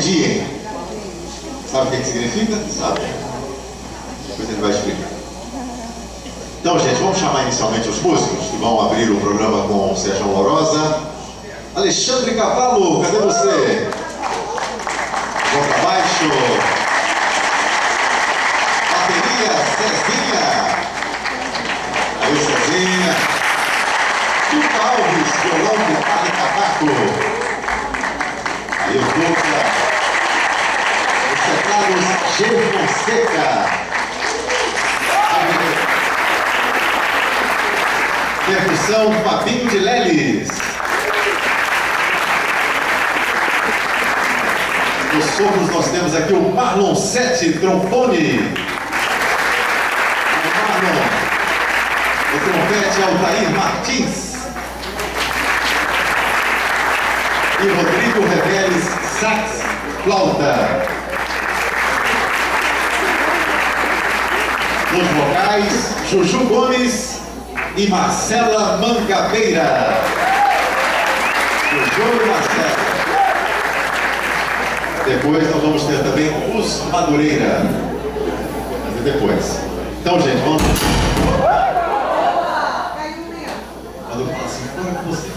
Diem. Sabe o que significa? Sabe? Depois ele vai explicar. Então, gente, vamos chamar inicialmente os músicos que vão abrir o programa com o Sérgio Amorosa. Alexandre Cavallo, cadê você? Vamos para baixo. Bateria, Cezinha. Aí, Cezinha. Tuca Alves, violão, guitarra e cavaco. Aí, o Tuca. Os teclados, G. Fonseca. Percussão, Fabinho de Leles. Nos sopros nós temos aqui o Marlon 7, trompone. O Marlon. O trompete é o Altair Martins. E Rodrigo Reveles, sax, flauta. Nos vocais, Juju Gomes e Marcela Mangabeira. Juju e Marcela. Depois nós vamos ter também os Madureira. Mas é depois. Então, gente, vamos. Quando eu falo assim, fora com você.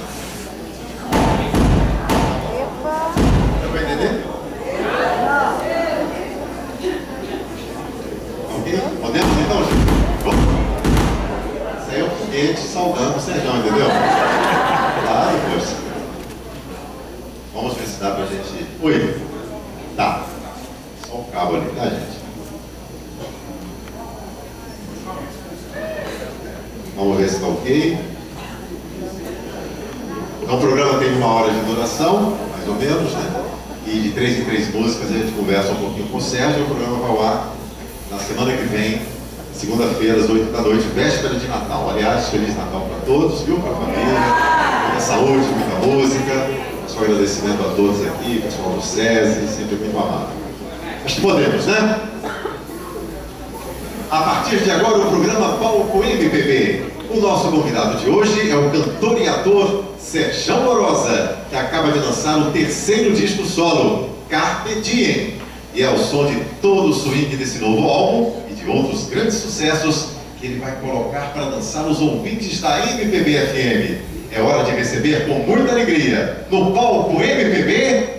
Dá pra entender? Ok? Podemos então, gente? Isso aí é um foguete saudando o Sérgio, entendeu? Claro, poxa. Vamos ver se dá pra gente. Oi. Tá. Só o cabo ali, tá, gente? Vamos ver se tá ok. Então o programa tem 1 hora de duração, mais ou menos, né? E de 3 em 3 músicas a gente conversa um pouquinho com o Sérgio. O programa vai ao ar na semana que vem, segunda-feira, às 8 da noite, véspera de Natal. Aliás, Feliz Natal para todos, viu? Para a família, muita saúde, muita música. Só agradecimento a todos aqui, pessoal do SESI, sempre muito amado. Acho que podemos, né? A partir de agora, o programa Palco MPB. O nosso convidado de hoje é o cantor e ator Sérgio Amorosa, que acaba de lançar o 3º disco solo, Carpe Diem. E é o som de todo o swing desse novo álbum e de outros grandes sucessos que ele vai colocar para dançar os ouvintes da MPB FM. É hora de receber com muita alegria, no Palco MPB,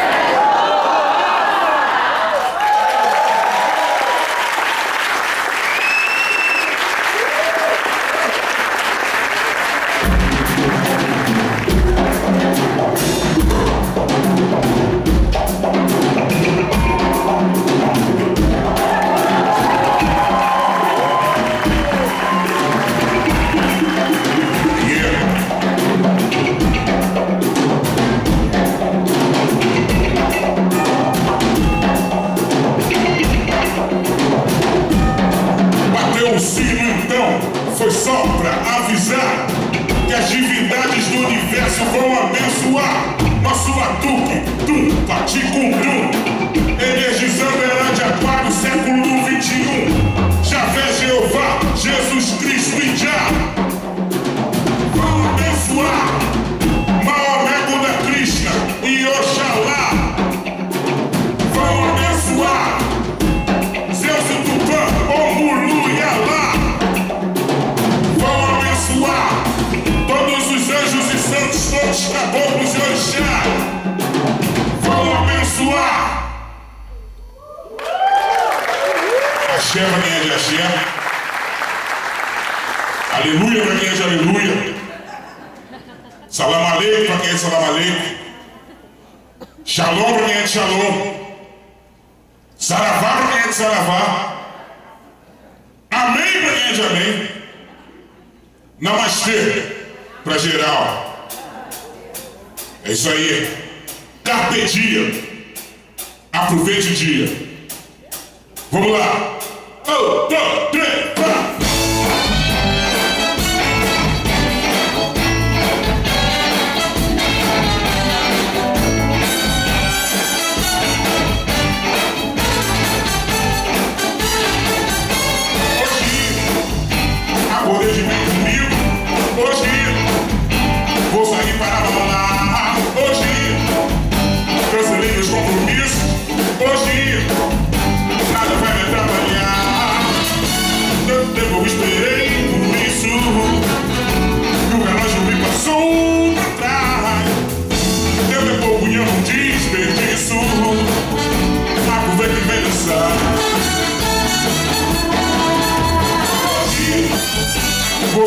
foi só pra avisar que as divindades do universo vão abençoar nosso batuque, tum, paticum-tum, energizando a era de aquário, século XXI. Javé, Jeová, Jesus Cristo e Já vão abençoar Maomé, Buda, Krishna e Oxalá. Vão abençoar Zeus e Tupã, Omulu e Alá. Todos os anjos e santos, todos caboclos e orixá vão abençoar. Axé pra quem é de axé. Aleluia pra quem é de aleluia. Salam aleikum pra quem é de salam aleikum. Shalom pra quem é de shalom. Saravá pra quem é de saravá. Amém pra quem é de amém. Namastê pra geral. É isso aí. Carpe Diem. Aproveite o dia. Vamos lá. 1, 2, 3, 4. Acordei de bem comigo. Hoje vou sair para balar. Hoje cancelei meus compromissos.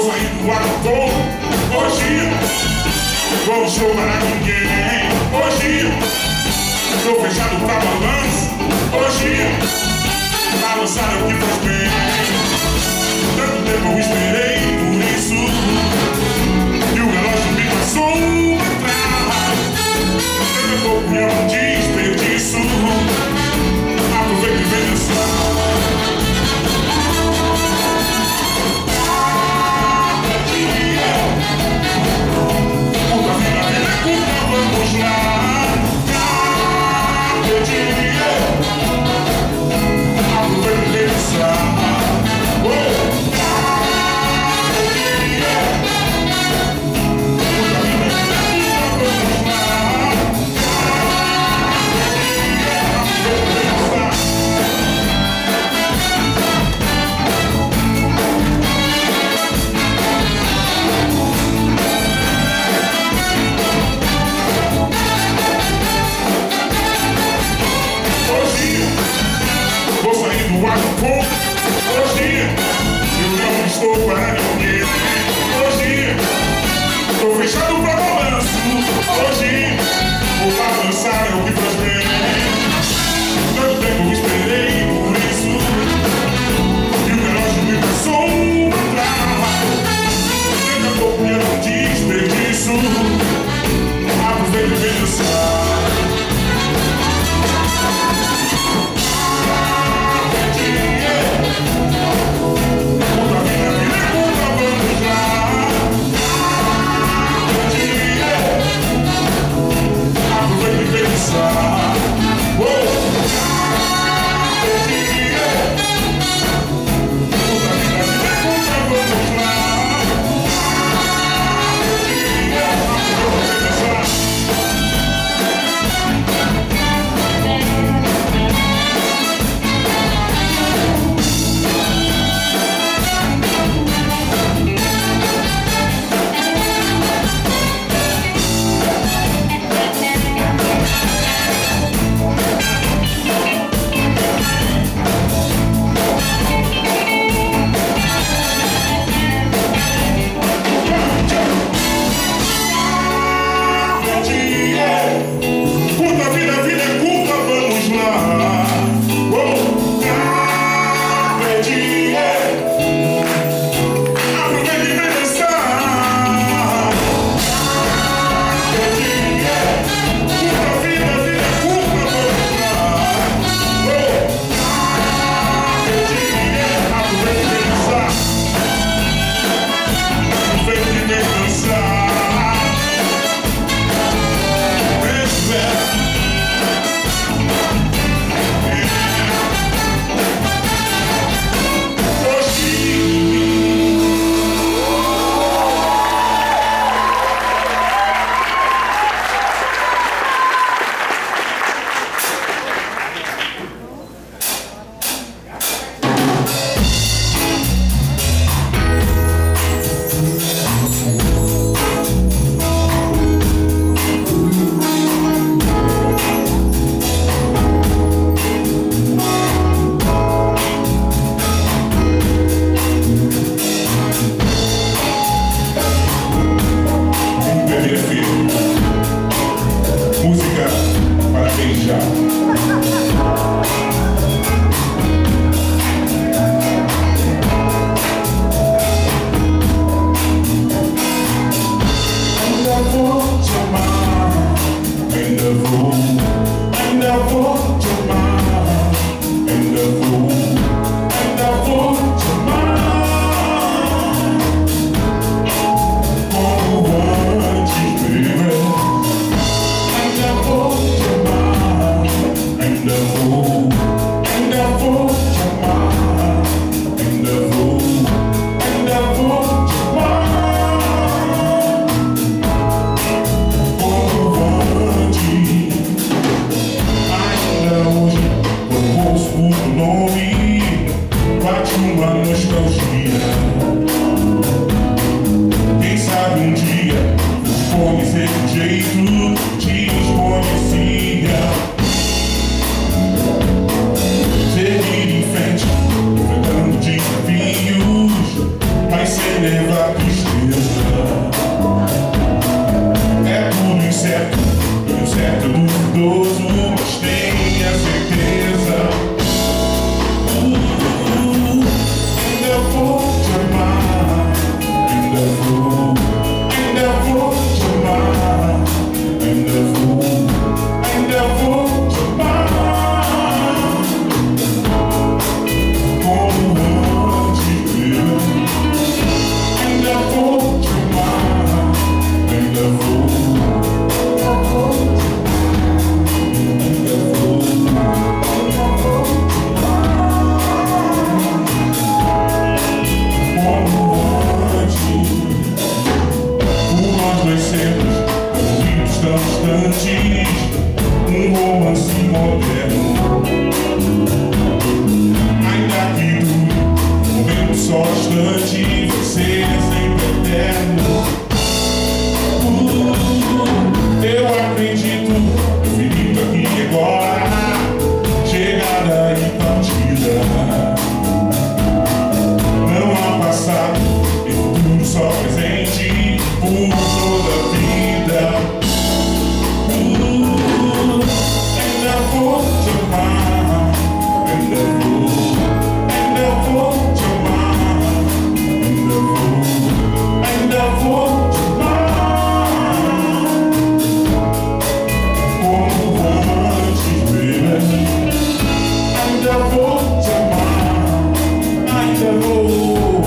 sair do ator. Hoje vou show para ninguém. Hoje tô fechado pra balanço. Hoje balançar é o que faz bem. Tanto tempo eu esperei por isso, e o relógio me passou pra trás. Daqui a pouco é um desperdício. Aproveita e vem dançar. Vamos lá, carpe diem. Aproveita e vem dançar. Hoje eu não estou para ninguém. Hoje tô fechado pra balanço. Hoje vou balançar é o que faz bem. Tanto tempo eu esperei por isso, e o relógio me passou pra trás. Daqui a pouco eu não desperdício. Aproveita e vem dançar. maravilhoso, mas tenha certeza, ainda vou te amar, ainda vou te amar, ainda vou te amar, como antes, ainda vou te amar, ainda vou. Um romance moderno, ainda que dure um tempo só distante, você é sempre eterno. Eu acredito, eu vivo aqui agora, chegada e partida. Não há passado e futuro, só presente por toda a vida. Ainda vou te amar, ainda vou te amar, ainda vou te amar, como antes, baby. Ainda vou te amar, ainda vou te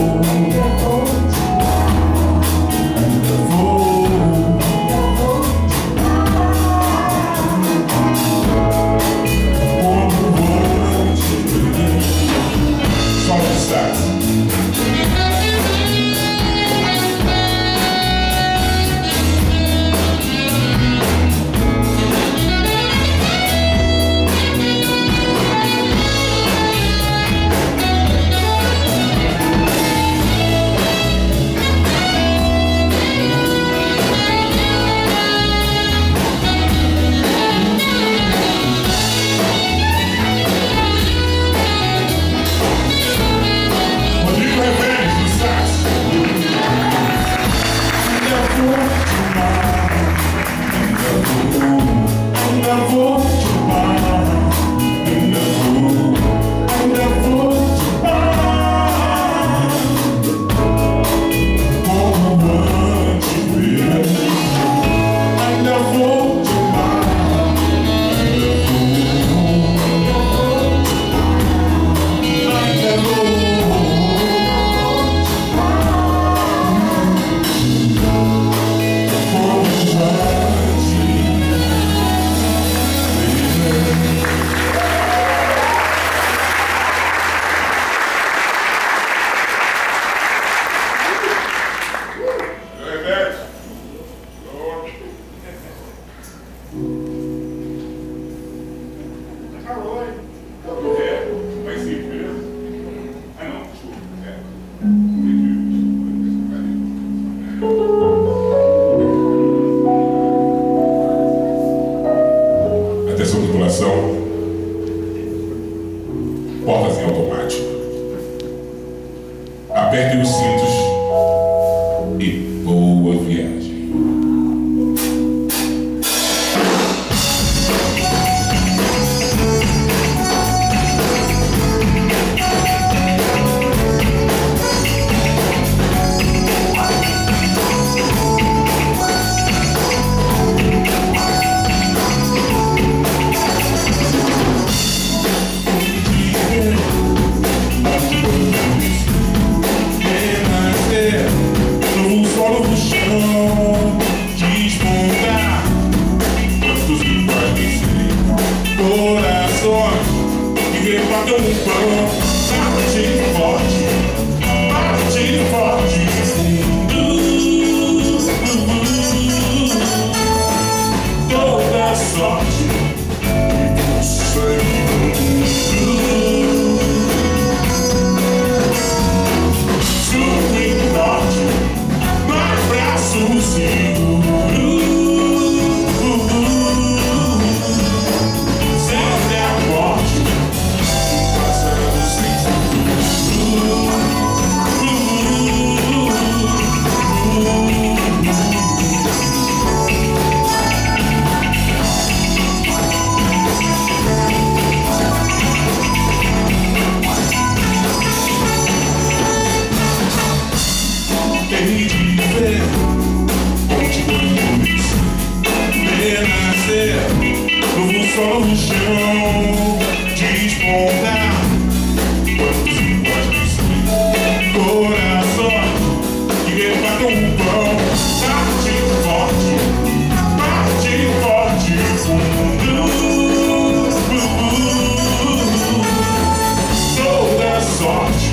Atenção, tripulação, portas em automático. Apertem os cintos e boa viagem. no chão, despontar. Quantos impostos, coração, que levantam um pão. Parte forte, fundo. Toda sorte,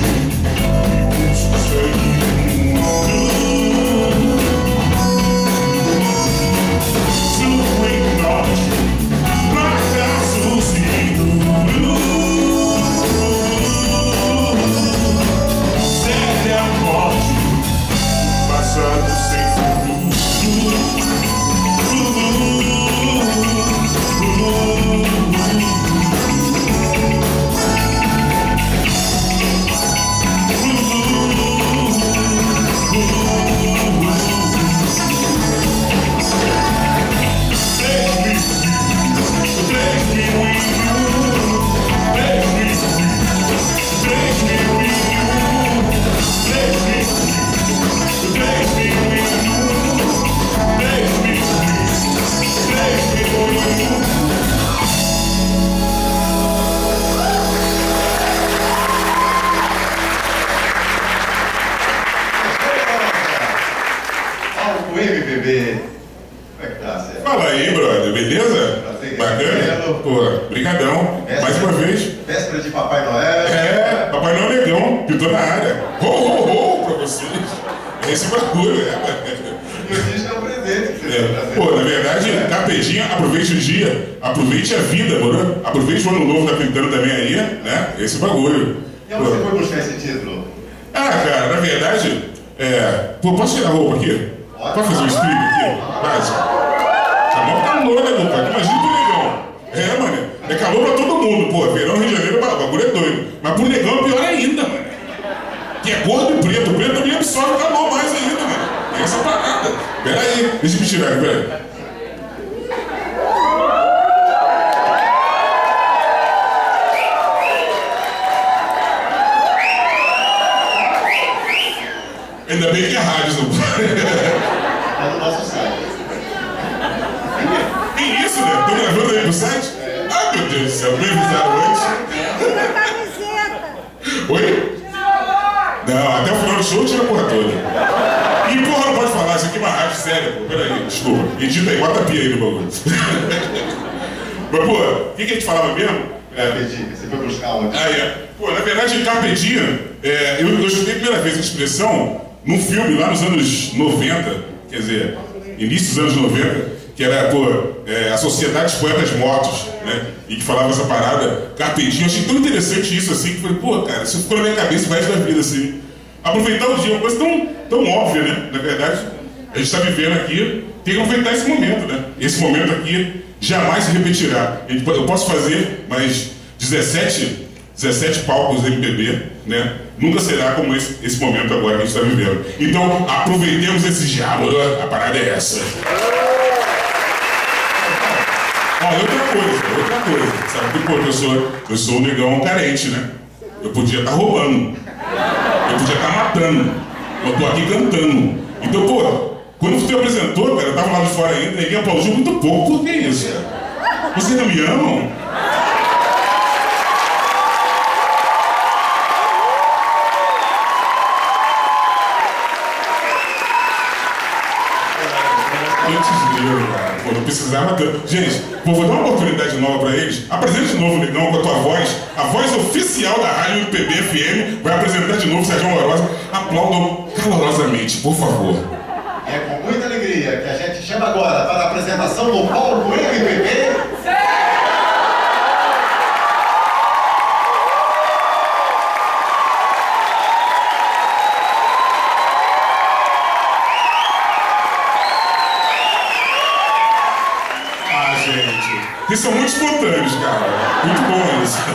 MPB. Como é que tá, Sérgio? Fala aí, brother, beleza? Bacana? Pô, brigadão. Mais uma vez. Véspera de Papai Noel. É, Papai Noel Negão, que tô na área. Ho, ho, ho, pra vocês. Esse bagulho, E o disco é um presente que você tá Pô, na verdade, Carpetinha, aproveite o dia, aproveite a vida, mano. Aproveite o ano novo da pintando também aí, né? Esse bagulho. E onde você foi buscar esse título? Ah, cara, na verdade, pô, posso tirar a roupa aqui? Pode fazer um strip aqui? Faz. Tá bom que tá calor, né, meu pai? Imagina pro negão. Mano, é calor pra todo mundo, pô. Verão, Rio de Janeiro, o bagulho é doido. Mas pro negão é pior ainda, mano. Que é gordo e preto. O preto também absorve calor mais ainda, mano. Tem essa parada. Pera aí, deixa eu me tirar, pera aí. Ainda bem que é rádio, não Tá no nosso site. Que isso, né? Estão gravando aí no site? Ah, meu Deus do céu, me avisaram antes. Oi? Não, até o final do show tira a porra toda. E porra, não pode falar, isso aqui é uma rádio séria, pô. Pera aí, desculpa. Edita aí, bota a pia aí no bagulho. Mas, pô, o que a gente falava mesmo? Carpetinha, você foi buscar onde? Pô, na verdade, Carpetinha, eu escutei a primeira vez a expressão num filme lá nos anos 90, quer dizer, início dos anos 90, que era, pô, a Sociedade dos Poetas Mortos, né? E que falava essa parada, Carpetinha. Eu achei tão interessante isso, assim, que falei, pô, cara, isso ficou na minha cabeça o resto da vida, assim. Aproveitar o dia, uma coisa tão óbvia, né? Na verdade, a gente está vivendo aqui, tem que aproveitar esse momento, né? Esse momento aqui jamais se repetirá. Eu posso fazer mais 17 palcos do MPB, né? Nunca será como esse momento agora que a gente está vivendo. Então, aproveitemos esse diálogo, a parada é essa. Outra coisa, sabe que, pô, eu sou um negão carente, né? Eu podia estar roubando, eu podia estar matando, eu tô aqui cantando. Então, pô, quando você apresentou, cara, eu tava lá de fora ainda, ninguém aplaudiu muito pouco. Por que isso? Vocês não me amam? Cara. Pô, não precisava tanto. Gente, pô, vou dar uma oportunidade nova pra eles. Apresente de novo, Negão, com a tua voz. A voz oficial da Rádio MPB FM vai apresentar de novo o Sérgio Amorosa. Aplaudam calorosamente, por favor. É com muita alegria que a gente chama agora para a apresentação do palco MPB. Eles são muito espontâneos, cara. Muito bom isso.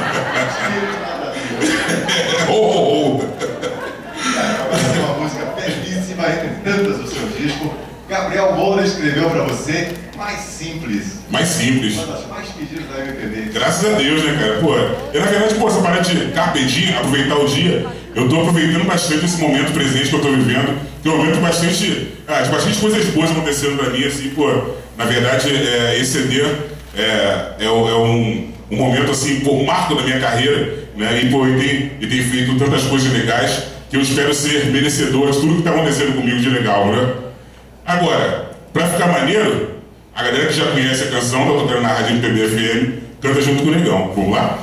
Vai ser uma música belíssima, entre tantas do seu disco. Gabriel Moura escreveu pra você Mais Simples. Mais Simples. Uma das mais pedidas da MPB. Graças a Deus, né, cara? Pô, eu, na verdade, pô, essa parada de carpetinha, aproveitar o dia, eu tô aproveitando bastante esse momento presente que eu tô vivendo, que é um momento de bastante coisas boas acontecendo pra mim, assim, pô. Na verdade, esse CD é um momento assim, um marco da minha carreira, né? E tem feito tantas coisas legais que eu espero ser merecedor de tudo que está acontecendo comigo de legal, né? Agora, para ficar maneiro, a galera que já conhece a canção, tá tocando na Rádio MPB FM, canta junto com o Negão. Vamos lá?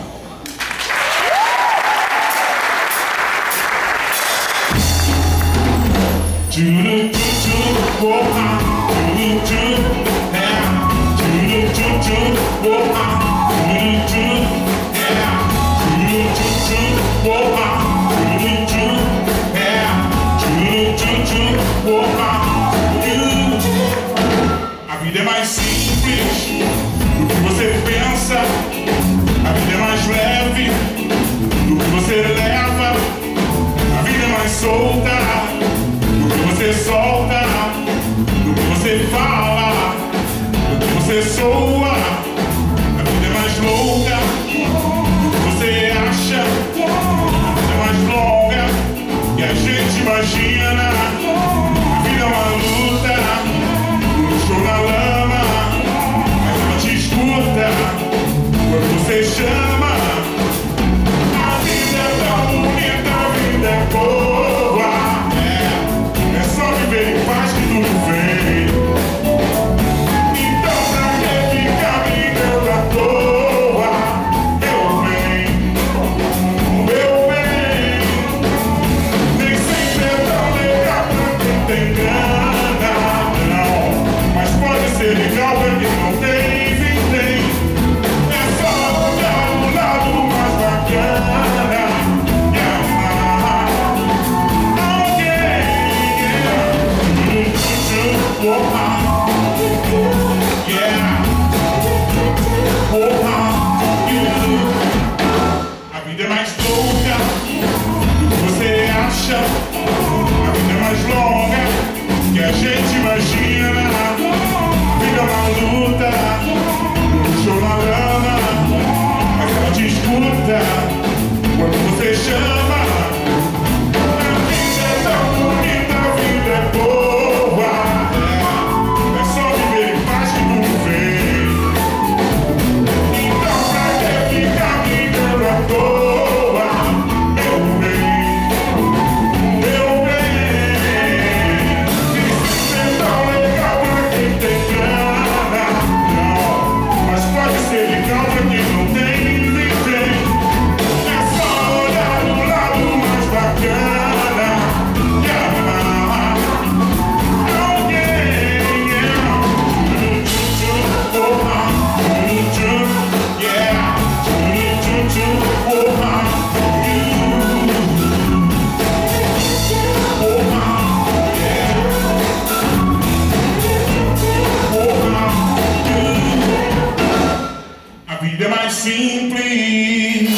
A vida é mais simples do que você pensa. A vida é mais leve do que você leva. A vida é mais solta do que você solta, do que você fala, do que você soa. A vida é mais louca do que você acha. A vida é mais longa que a gente imagina. A vida é uma luta, um show na lama, mas ela te escuta quando você chama. A vida é tão bonita, a vida é boa. É só viver em paz que tudo vem. Então pra que ficar brigando à toa? Meu bem, nem sempre é tão legal pra quem tem grana, não. Mas pode ser legal pra quem não tem, tem. É só olhar o lado mais bacana e amar alguém. A vida é mais louca do que você acha. A vida é mais longa que a gente imagina. A vida é uma luta, um show na lama, mas ela te escuta quando você chama. A vida é tão bonita, a vida é boa. É só viver em paz que tudo vem. Então pra que ficar brigando à toa? Meu bem, isso é tão legal pra quem tem grana, não. Mas pode ser legal pra quem não tem, nem tem. É só olhar do lado mais bacana e amar alguém. A vida é mais simples.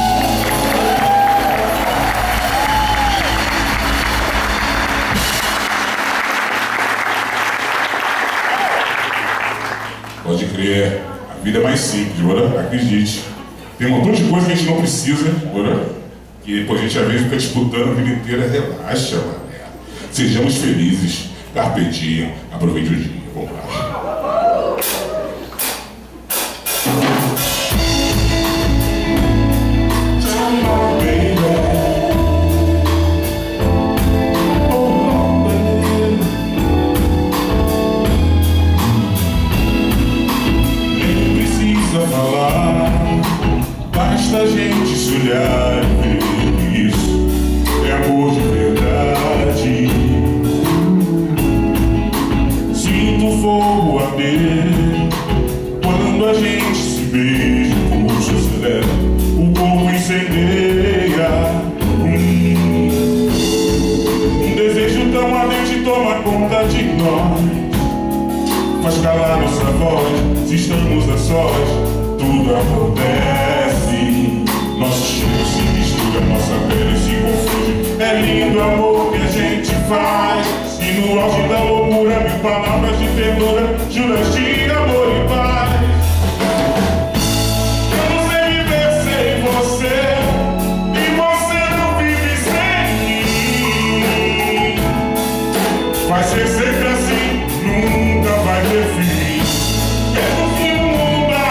Pode crer, a vida é mais simples, bora? Acredite. Tem um montão de coisa que a gente não precisa, bora? Que depois a gente às vezes fica disputando a vida inteira. Relaxa, mano. Sejamos felizes, carpe diem, aproveite o dia. Vamos lá. Basta a gente se olhar e ver isso é amor de verdade. Sinto fogo arder quando a gente se beija, o pulso acelera, o corpo incendeia. Um desejo tão ardente toma conta de nós, faz calar nossa voz. Se estamos a sós, tudo acontece. Nosso cheiro se mistura, nossa pele se confunde. É lindo o amor que a gente faz. E no auge da loucura, mil palavras de ternura, juras de amor e paz. Eu não sei viver sem você, e você não vive sem mim. Vai ser sempre assim, nunca vai ter fim. Quero que o mundo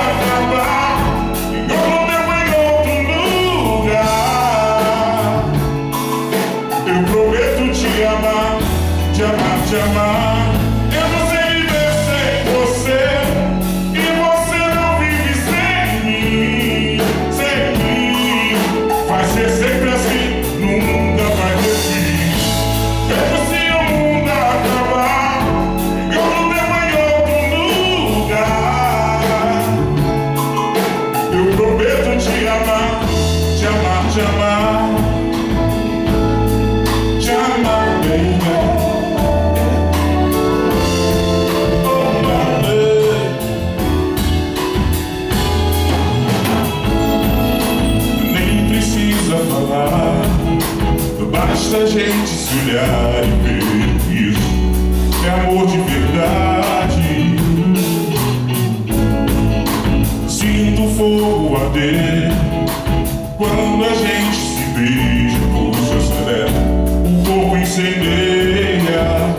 olhar e ver isso é amor de verdade. Sinto fogo arder quando a gente se beija, o pulso acelera, o corpo incendeia.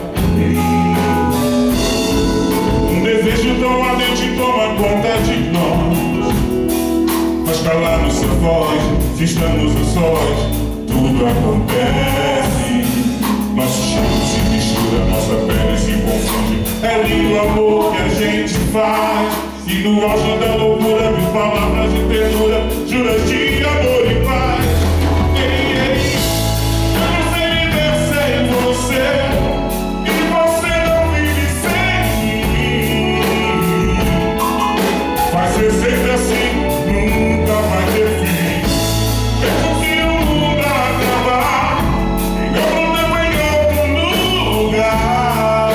Um desejo tão ardente toma conta de nós, faz calar nossa voz, se estamos a sós, tudo acontece. Nosso cheiro se mistura, nossa pele se confunde. É lindo o amor que a gente faz, e no auge da loucura me palavras de ternura, juras de amor e paz. Ei, ei, eu não sei viver sem você, e você não vive sem mim. Vai ser sempre assim, nunca vai ter fim. Mesmo se o mundo acabar, eu não devo em outro lugar.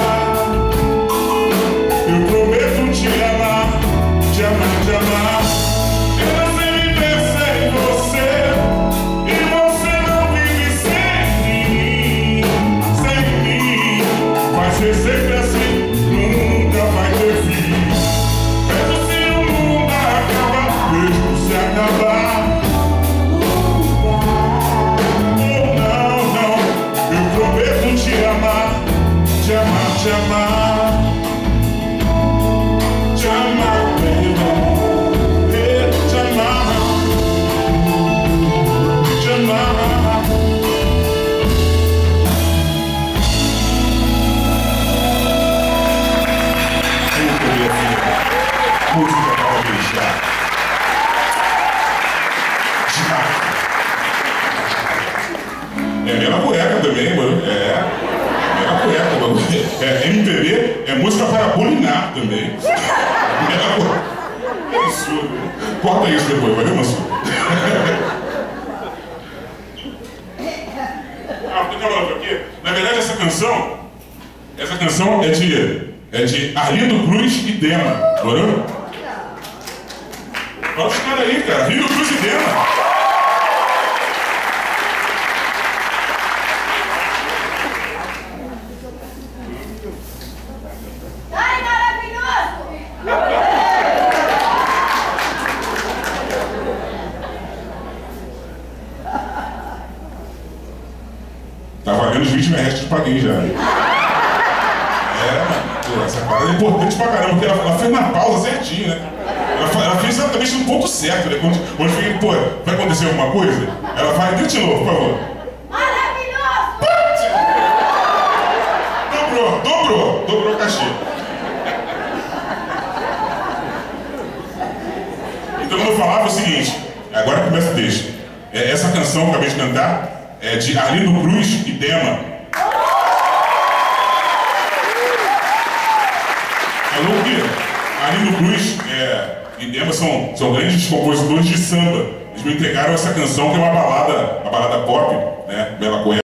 Eu prometo te amar, te amar, te amar. Eu não sei viver sem você, e você não vive sem mim, sem mim. Vai ser sempre assim, nunca vai ter fim. Mesmo se o mundo acabar, mesmo se acabar. Oh, não, não, eu prometo te amar, te amar, te amar. Te amar, baby, te amar, te amar. Música para beijar. É mesma cueca também, mano. É mesma cueca, mano. É MPB, é música para bulinar também. É absurdo. Corta isso depois, valeu, Mansur? Tem calor aqui. Na verdade, essa canção é de Arlindo Cruz e Dema. Morou? Olha os caras aí, cara. Arlindo Cruz e Dema. Tá valendo os 20 reais que eu paguei já. Mano. Pô, essa parada é importante pra caramba, porque ela fez na pausa certinho, né? Ela fez exatamente no ponto certo, né? Quando eu fiquei, pô, vai acontecer alguma coisa? Ela vai, tenta de novo, por favor. Maravilhoso! Dobrou o cachê. Então, quando eu falava o seguinte, agora começa o texto. Essa canção que eu acabei de cantar é de Arlindo Cruz e Dema. Falou o quê? Arlindo Cruz e Dema são grandes compositores de samba. Eles me entregaram essa canção que é uma balada pop, né? Bela Cueca.